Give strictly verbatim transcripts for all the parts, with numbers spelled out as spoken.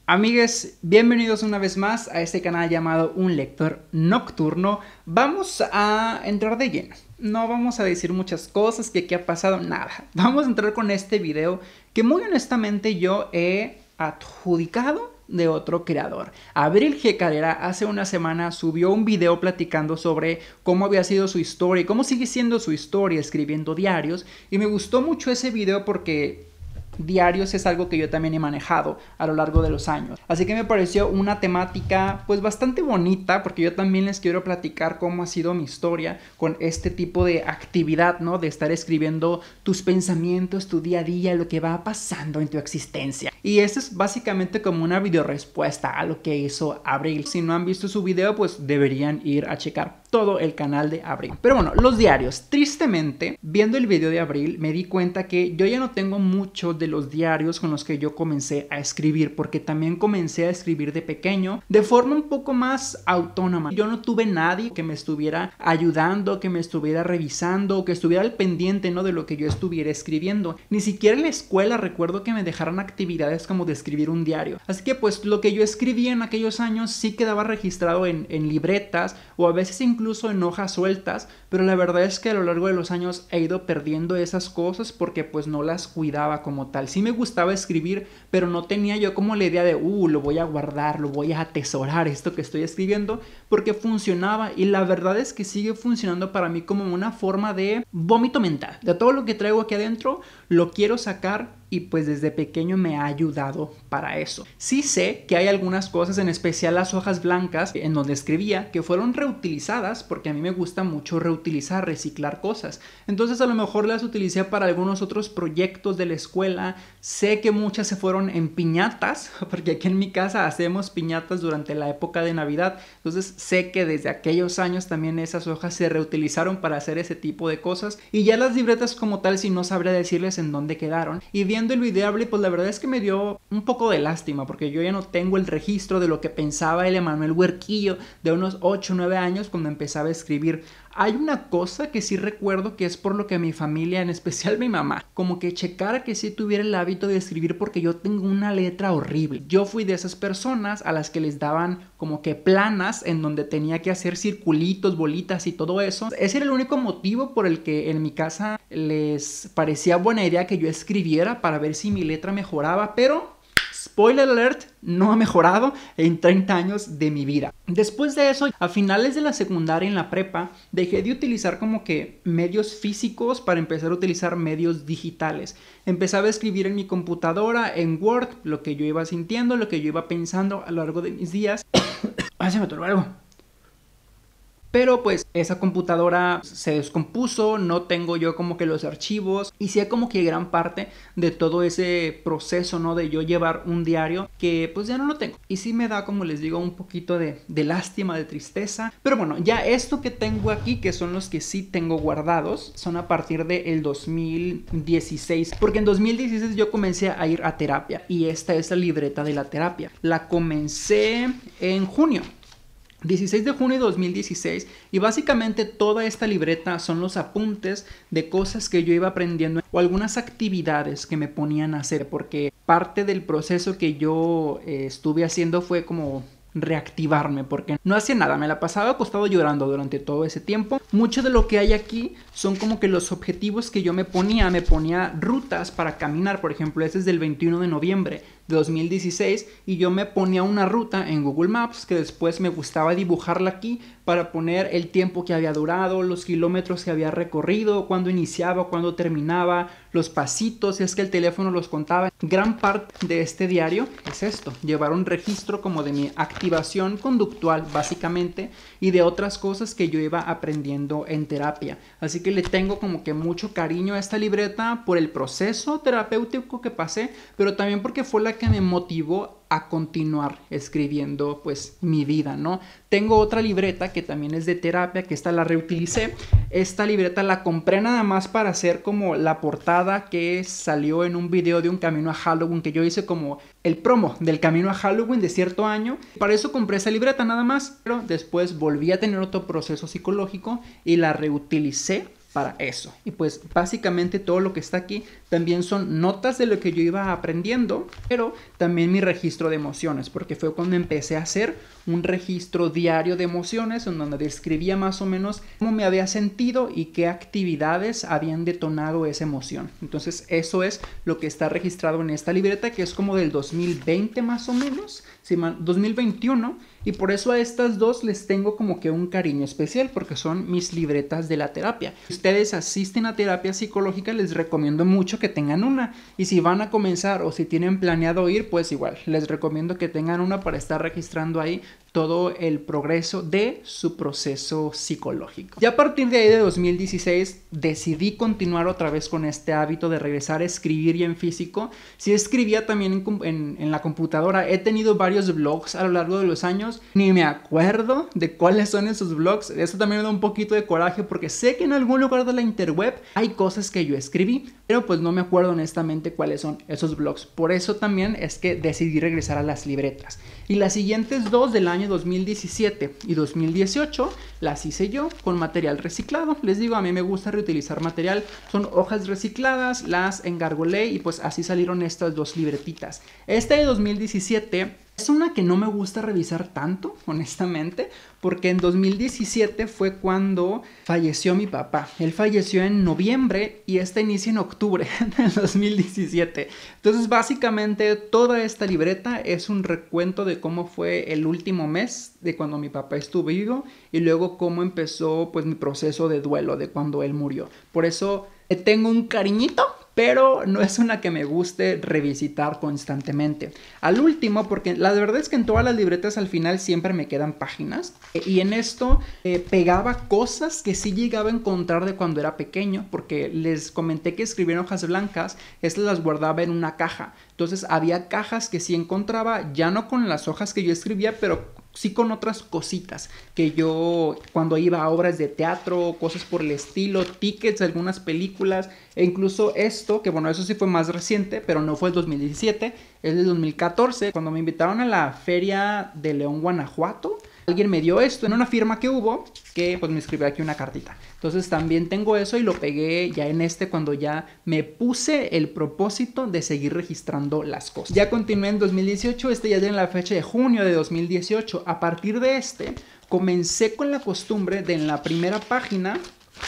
Amigues, bienvenidos una vez más a este canal llamado Un Lector Nocturno. Vamos a entrar de lleno. No vamos a decir muchas cosas, que qué ha pasado, nada. Vamos a entrar con este video que muy honestamente yo he adjudicado de otro creador. Abril G. Carrera hace una semana subió un video platicando sobre cómo había sido su historia y cómo sigue siendo su historia escribiendo diarios. Y me gustó mucho ese video porque diarios es algo que yo también he manejado a lo largo de los años, así que me pareció una temática pues bastante bonita, porque yo también les quiero platicar cómo ha sido mi historia con este tipo de actividad, ¿no? De estar escribiendo tus pensamientos, tu día a día, lo que va pasando en tu existencia. Y esto es básicamente como una video respuesta a lo que hizo Abril. Si no han visto su video, pues deberían ir a checar todo el canal de Abril. Pero bueno, los diarios. Tristemente, viendo el video de Abril, me di cuenta que yo ya no tengo mucho de los diarios con los que yo comencé a escribir, porque también comencé a escribir de pequeño de forma un poco más autónoma. Yo no tuve nadie que me estuviera ayudando, que me estuviera revisando, que estuviera al pendiente, ¿no? De lo que yo estuviera escribiendo. Ni siquiera en la escuela recuerdo que me dejaran actividades como de escribir un diario. Así que pues lo que yo escribía en aquellos años sí quedaba registrado en, en libretas o a veces incluso en hojas sueltas, pero la verdad es que a lo largo de los años he ido perdiendo esas cosas porque pues no las cuidaba como tal. Sí me gustaba escribir, pero no tenía yo como la idea de, uh, lo voy a guardar, lo voy a atesorar esto que estoy escribiendo, porque funcionaba, y la verdad es que sigue funcionando para mí como una forma de vómito mental. De todo lo que traigo aquí adentro, lo quiero sacar. Y pues desde pequeño me ha ayudado para eso. Sí sé que hay algunas cosas, en especial las hojas blancas en donde escribía, que fueron reutilizadas, porque a mí me gusta mucho reutilizar, reciclar cosas. Entonces a lo mejor las utilicé para algunos otros proyectos de la escuela. Sé que muchas se fueron en piñatas, porque aquí en mi casa hacemos piñatas durante la época de Navidad. Entonces sé que desde aquellos años también esas hojas se reutilizaron para hacer ese tipo de cosas. Y ya las libretas como tal, si no sabría decirles en dónde quedaron. Y bien, viendo el video, pues la verdad es que me dio un poco de lástima, porque yo ya no tengo el registro de lo que pensaba el Emanuel Huerquillo de unos ocho o nueve años cuando empezaba a escribir. Hay una cosa que sí recuerdo, que es por lo que mi familia, en especial mi mamá, como que checara que sí tuviera el hábito de escribir, porque yo tengo una letra horrible. Yo fui de esas personas a las que les daban como que planas en donde tenía que hacer circulitos, bolitas y todo eso. Ese era el único motivo por el que en mi casa les parecía buena idea que yo escribiera, para ver si mi letra mejoraba, pero spoiler alert, no ha mejorado en treinta años de mi vida. Después de eso, a finales de la secundaria, en la prepa, dejé de utilizar como que medios físicos para empezar a utilizar medios digitales. Empezaba a escribir en mi computadora, en Word, lo que yo iba sintiendo, lo que yo iba pensando a lo largo de mis días. Ay, se me atoró algo. Pero pues esa computadora se descompuso, no tengo yo como que los archivos, y sí como que gran parte de todo ese proceso, ¿no? De yo llevar un diario, que pues ya no lo tengo. Y sí me da, como les digo, un poquito de, de lástima, de tristeza. Pero bueno, ya esto que tengo aquí, que son los que sí tengo guardados, son a partir del dos mil dieciséis. Porque en dos mil dieciséis yo comencé a ir a terapia, y esta es la libreta de la terapia. La comencé en junio. dieciséis de junio de dos mil dieciséis, y básicamente toda esta libreta son los apuntes de cosas que yo iba aprendiendo o algunas actividades que me ponían a hacer, porque parte del proceso que yo eh, estuve haciendo fue como reactivarme, porque no hacía nada, me la pasaba acostado llorando durante todo ese tiempo. Mucho de lo que hay aquí son como que los objetivos que yo me ponía, me ponía rutas para caminar. Por ejemplo, este es del veintiuno de noviembre de dos mil dieciséis, y yo me ponía una ruta en Google Maps, que después me gustaba dibujarla aquí para poner el tiempo que había durado, los kilómetros que había recorrido, cuándo iniciaba, cuándo terminaba, los pasitos, si es que el teléfono los contaba. Gran parte de este diario es esto, llevar un registro como de mi activación conductual básicamente, y de otras cosas que yo iba aprendiendo en terapia. Así que le tengo como que mucho cariño a esta libreta por el proceso terapéutico que pasé, pero también porque fue la que me motivó a continuar escribiendo pues mi vida, ¿no? Tengo otra libreta que también es de terapia, que esta la reutilicé. Esta libreta la compré nada más para hacer como la portada que salió en un video de un camino a Halloween, que yo hice como el promo del camino a Halloween de cierto año. Para eso compré esa libreta nada más, pero después volví a tener otro proceso psicológico y la reutilicé para eso. Y pues básicamente todo lo que está aquí también son notas de lo que yo iba aprendiendo, pero también mi registro de emociones, porque fue cuando empecé a hacer un registro diario de emociones en donde describía más o menos cómo me había sentido y qué actividades habían detonado esa emoción. Entonces eso es lo que está registrado en esta libreta, que es como del dos mil veinte más o menos, dos mil veintiuno, y por eso a estas dos les tengo como que un cariño especial, porque son mis libretas de la terapia. Si ustedes asisten a terapia psicológica, les recomiendo mucho que tengan una, y si van a comenzar o si tienen planeado ir, pues igual, les recomiendo que tengan una para estar registrando ahí todo el progreso de su proceso psicológico. Ya a partir de ahí de dos mil dieciséis decidí continuar otra vez con este hábito de regresar a escribir ya en físico. Sí escribía también en, en, en la computadora, he tenido varios blogs a lo largo de los años, ni me acuerdo de cuáles son esos blogs. Eso también me da un poquito de coraje porque sé que en algún lugar de la interweb hay cosas que yo escribí, pero pues no me acuerdo honestamente cuáles son esos blogs. Por eso también es que decidí regresar a las libretas. Y las siguientes dos del año dos mil diecisiete y dos mil dieciocho las hice yo con material reciclado. Les digo, a mí me gusta reutilizar material, son hojas recicladas, las engargolé y pues así salieron estas dos libretitas. Esta de dos mil diecisiete es una que no me gusta revisar tanto, honestamente, porque en dos mil diecisiete fue cuando falleció mi papá. Él falleció en noviembre y esta inicia en octubre del dos mil diecisiete. Entonces, básicamente, toda esta libreta es un recuento de cómo fue el último mes de cuando mi papá estuvo vivo y luego cómo empezó, pues, mi proceso de duelo de cuando él murió. Por eso tengo un cariñito, pero no es una que me guste revisitar constantemente. Al último, porque la verdad es que en todas las libretas al final siempre me quedan páginas, y en esto eh, pegaba cosas que sí llegaba a encontrar de cuando era pequeño, porque les comenté que escribía en hojas blancas, estas las guardaba en una caja. Entonces había cajas que sí encontraba, ya no con las hojas que yo escribía, pero sí con otras cositas que yo cuando iba a obras de teatro, cosas por el estilo, tickets de algunas películas, e incluso esto, que bueno, eso sí fue más reciente, pero no fue el dos mil diecisiete, es del dos mil catorce, cuando me invitaron a la feria de León, Guanajuato. Alguien me dio esto en una firma que hubo, que pues me escribió aquí una cartita. Entonces también tengo eso y lo pegué ya en este cuando ya me puse el propósito de seguir registrando las cosas. Ya continué en dos mil dieciocho, este ya tiene la fecha de junio de dos mil dieciocho. A partir de este, comencé con la costumbre de en la primera página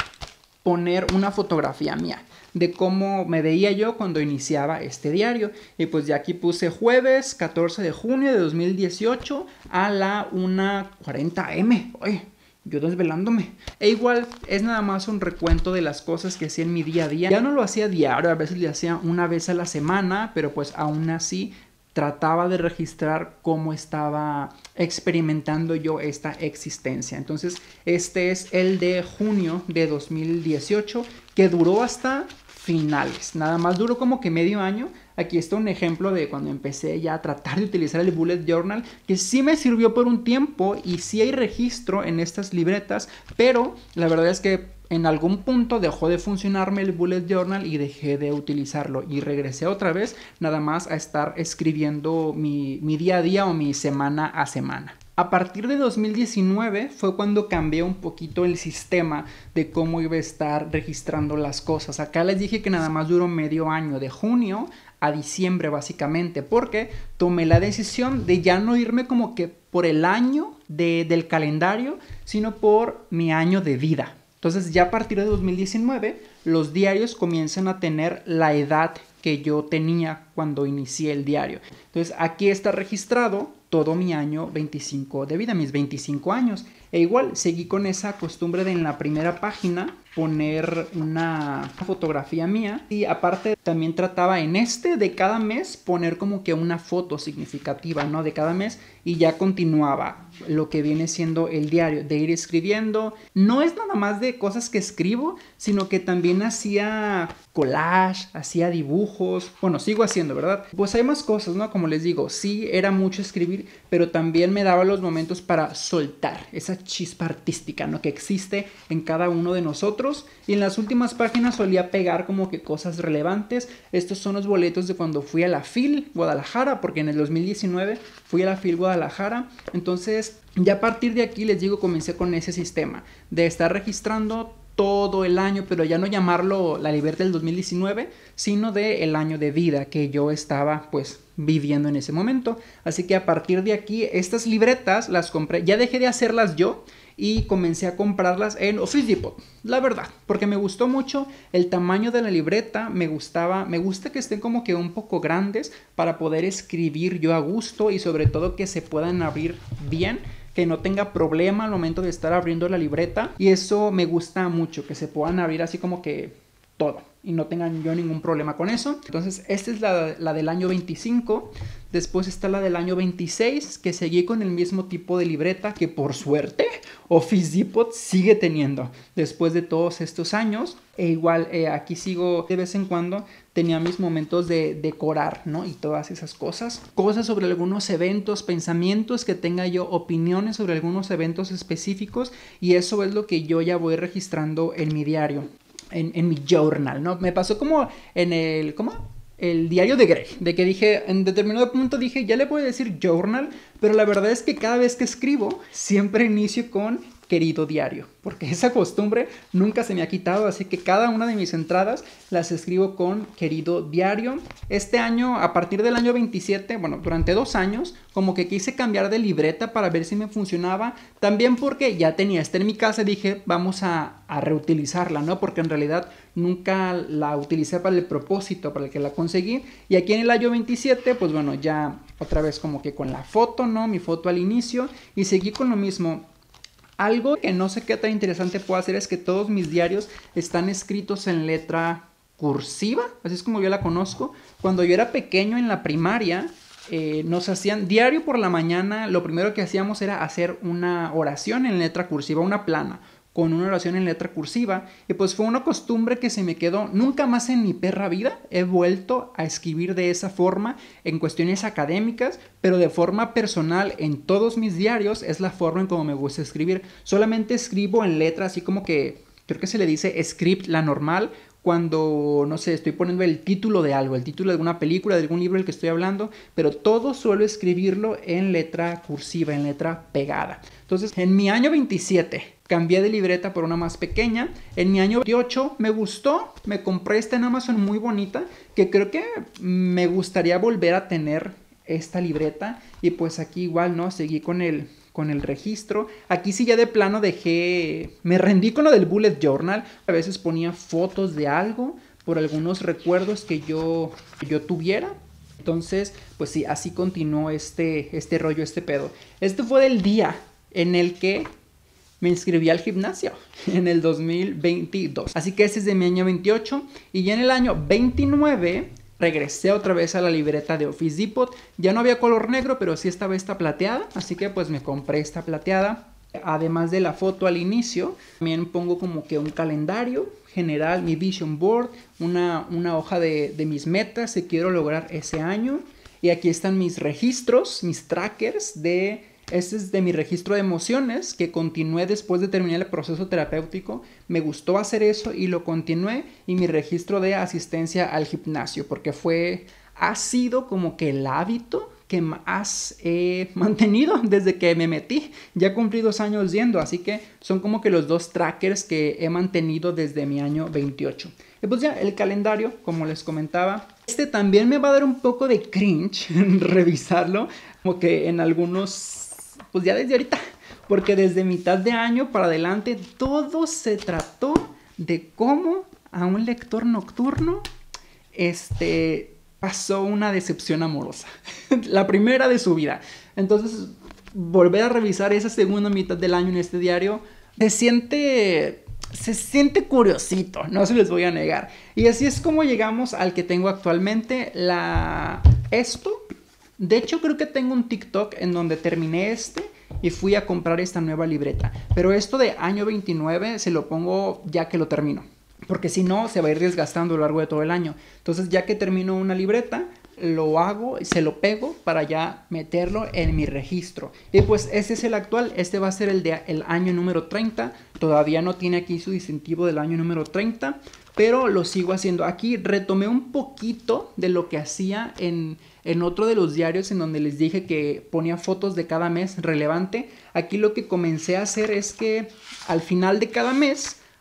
poner una fotografía mía de cómo me veía yo cuando iniciaba este diario. Y pues ya aquí puse jueves catorce de junio de dos mil dieciocho a la una cuarenta eme. Ay, yo desvelándome. E igual es nada más un recuento de las cosas que hacía en mi día a día. Ya no lo hacía diario, a veces lo hacía una vez a la semana, pero pues aún así trataba de registrar cómo estaba experimentando yo esta existencia. Entonces este es el de junio de dos mil dieciocho, que duró hasta finales, nada más duró como que medio año. Aquí está un ejemplo de cuando empecé ya a tratar de utilizar el bullet journal, que sí me sirvió por un tiempo y sí hay registro en estas libretas, pero la verdad es que en algún punto dejó de funcionarme el bullet journal y dejé de utilizarlo y regresé otra vez nada más a estar escribiendo mi, mi día a día o mi semana a semana. A partir de dos mil diecinueve fue cuando cambié un poquito el sistema de cómo iba a estar registrando las cosas. Acá les dije que nada más duró medio año, de junio a diciembre básicamente, porque tomé la decisión de ya no irme como que por el año de, del calendario, sino por mi año de vida. Entonces ya a partir de dos mil diecinueve los diarios comienzan a tener la edad que yo tenía cuando inicié el diario. Entonces aquí está registrado todo mi año veinticinco de vida, mis veinticinco años. E igual seguí con esa costumbre de en la primera página poner una fotografía mía, y aparte también trataba en este de cada mes poner como que una foto significativa, ¿no? De cada mes, y ya continuaba lo que viene siendo el diario, de ir escribiendo. No es nada más de cosas que escribo, sino que también hacía collage, hacía dibujos. Bueno, sigo haciendo, ¿verdad? Pues hay más cosas, ¿no? Como les digo, sí era mucho escribir, pero también me daba los momentos para soltar esa chispa artística, ¿no? Que existe en cada uno de nosotros. Y en las últimas páginas solía pegar como que cosas relevantes. Estos son los boletos de cuando fui a la FIL Guadalajara, porque en el dos mil diecinueve fui a la FIL Guadalajara. Entonces ya a partir de aquí les digo, comencé con ese sistema de estar registrando todo el año, pero ya no llamarlo la libreta del dos mil diecinueve, sino del año de vida que yo estaba pues viviendo en ese momento. Así que a partir de aquí, estas libretas las compré, ya dejé de hacerlas yo y comencé a comprarlas en Office Depot, la verdad, porque me gustó mucho el tamaño de la libreta, me gustaba, me gusta que estén como que un poco grandes para poder escribir yo a gusto y sobre todo que se puedan abrir bien, que no tenga problema al momento de estar abriendo la libreta, y eso me gusta mucho, que se puedan abrir así como que todo y no tengan yo ningún problema con eso. Entonces esta es la, la del año veinticinco. Después está la del año veintiséis, que seguí con el mismo tipo de libreta que por suerte Office Depot sigue teniendo después de todos estos años. E igual eh, aquí sigo de vez en cuando, tenía mis momentos de decorar, ¿no? Y todas esas cosas. Cosas sobre algunos eventos, pensamientos que tenga yo, opiniones sobre algunos eventos específicos, y eso es lo que yo ya voy registrando en mi diario. En, en mi journal, ¿no? Me pasó como en el, ¿cómo? El diario de Greg, de que dije, en determinado punto dije, ya le voy a decir journal, pero la verdad es que cada vez que escribo, siempre inicio con querido diario, porque esa costumbre nunca se me ha quitado, así que cada una de mis entradas las escribo con querido diario. Este año, a partir del año veintisiete, bueno, durante dos años, como que quise cambiar de libreta para ver si me funcionaba, también porque ya tenía esta en mi casa, dije, vamos a, a reutilizarla, ¿no? Porque en realidad nunca la utilicé para el propósito para el que la conseguí, y aquí en el año veintisiete, pues bueno, ya otra vez como que con la foto, ¿no? Mi foto al inicio, y seguí con lo mismo. Algo que no sé qué tan interesante puedo hacer es que todos mis diarios están escritos en letra cursiva, así es como yo la conozco. Cuando yo era pequeño en la primaria, eh, nos hacían diario por la mañana, lo primero que hacíamos era hacer una oración en letra cursiva, una plana, con una oración en letra cursiva, y pues fue una costumbre que se me quedó. Nunca más en mi perra vida he vuelto a escribir de esa forma en cuestiones académicas, pero de forma personal en todos mis diarios es la forma en como me gusta escribir. Solamente escribo en letra así como que, creo que se le dice script, la normal, cuando, no sé, estoy poniendo el título de algo, el título de alguna película, de algún libro del que estoy hablando, pero todo suelo escribirlo en letra cursiva, en letra pegada. Entonces, en mi año veintisiete cambié de libreta por una más pequeña. En mi año veintiocho me gustó, me compré esta en Amazon muy bonita, que creo que me gustaría volver a tener esta libreta. Y pues aquí igual, ¿no? Seguí con el... con el registro. Aquí sí ya de plano dejé, me rendí con lo del bullet journal. A veces ponía fotos de algo por algunos recuerdos que yo, que yo tuviera. Entonces, pues sí, así continuó este, este rollo, este pedo. Este fue el día en el que me inscribí al gimnasio, en el dos mil veintidós. Así que este es de mi año veintiocho. Y ya en el año veintinueve... regresé otra vez a la libreta de Office Depot. Ya no había color negro, pero sí estaba esta plateada. Así que pues me compré esta plateada. Además de la foto al inicio, también pongo como que un calendario general, mi vision board, una, una hoja de, de mis metas que quiero lograr ese año. Y aquí están mis registros, mis trackers de... Este es de mi registro de emociones, que continué después de terminar el proceso terapéutico. Me gustó hacer eso y lo continué. Y mi registro de asistencia al gimnasio, porque fue, ha sido como que el hábito que más he mantenido desde que me metí. Ya cumplí dos años yendo, así que son como que los dos trackers que he mantenido desde mi año veintiocho. Y pues ya, el calendario, como les comentaba. Este también me va a dar un poco de cringe revisarlo, como que en algunos... pues ya desde ahorita, porque desde mitad de año para adelante todo se trató de cómo a un lector nocturno este, pasó una decepción amorosa, la primera de su vida. Entonces, volver a revisar esa segunda mitad del año en este diario se siente, se siente curiosito, no se les voy a negar. Y así es como llegamos al que tengo actualmente, la... esto... De hecho, creo que tengo un TikTok en donde terminé este y fui a comprar esta nueva libreta. Pero esto de año veintinueve se lo pongo ya que lo termino, porque si no se va a ir desgastando a lo largo de todo el año. Entonces, ya que termino una libreta, lo hago y se lo pego para ya meterlo en mi registro. Y pues este es el actual, este va a ser el de el año número treinta. Todavía no tiene aquí su distintivo del año número treinta, pero lo sigo haciendo. Aquí retomé un poquito de lo que hacía en, en otro de los diarios en donde les dije que ponía fotos de cada mes relevante. Aquí lo que comencé a hacer es que al final de cada mes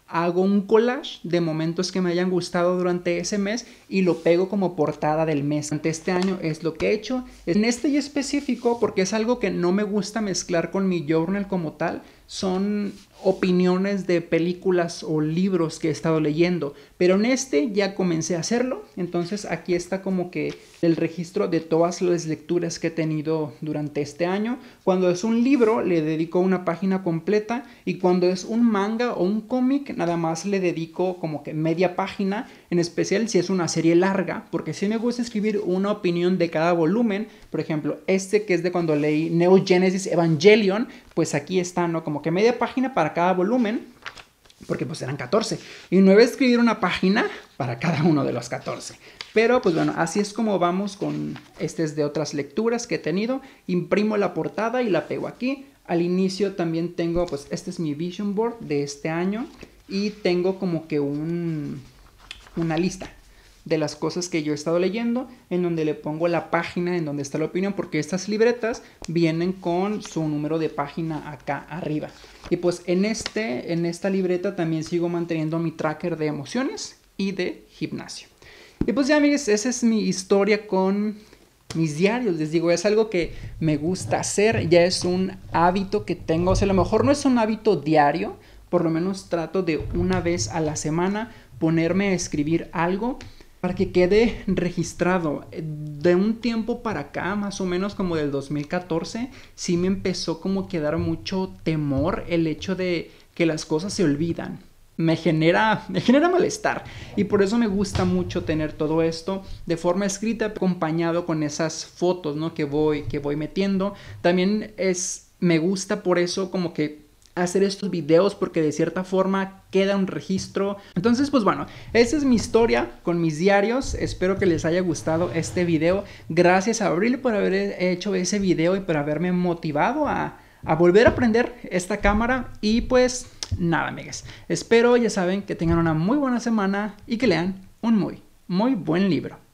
hago un collage de momentos que me hayan gustado durante ese mes y lo pego como portada del mes. Durante este año es lo que he hecho. En este y específico, porque es algo que no me gusta mezclar con mi journal como tal, son opiniones de películas o libros que he estado leyendo, pero en este ya comencé a hacerlo. Entonces aquí está como que el registro de todas las lecturas que he tenido durante este año. Cuando es un libro le dedico una página completa, y cuando es un manga o un cómic nada más le dedico como que media página, en especial si es una serie larga, porque sí me gusta escribir una opinión de cada volumen. Por ejemplo, este que es de cuando leí Neo Genesis Evangelion, pues aquí está, ¿no? Como que media página para cada volumen, porque pues eran catorce, y no iba a escribir una página para cada uno de los catorce. Pero pues bueno, así es como vamos con este es de otras lecturas que he tenido. Imprimo la portada y la pego aquí. Al inicio también tengo, pues este es mi vision board de este año, y tengo como que un, una lista de las cosas que yo he estado leyendo, en donde le pongo la página en donde está la opinión, porque estas libretas vienen con su número de página acá arriba. Y pues en, este, en esta libreta también sigo manteniendo mi tracker de emociones y de gimnasio. Y pues ya, amigos, esa es mi historia con mis diarios. Les digo, es algo que me gusta hacer, ya es un hábito que tengo. O sea, a lo mejor no es un hábito diario, por lo menos trato de una vez a la semana ponerme a escribir algo para que quede registrado. De un tiempo para acá, más o menos como del dos mil catorce, sí me empezó como que a dar mucho temor el hecho de que las cosas se olvidan. Me genera, me genera malestar, y por eso me gusta mucho tener todo esto de forma escrita, acompañado con esas fotos, ¿no? que voy, que voy metiendo. También es, me gusta por eso como que hacer estos videos, porque de cierta forma queda un registro. Entonces pues bueno, esa es mi historia con mis diarios. Espero que les haya gustado este video. Gracias a Abril por haber hecho ese video y por haberme motivado a, a volver a aprender esta cámara. Y pues nada, amigas, espero, ya saben, que tengan una muy buena semana y que lean un muy, muy buen libro.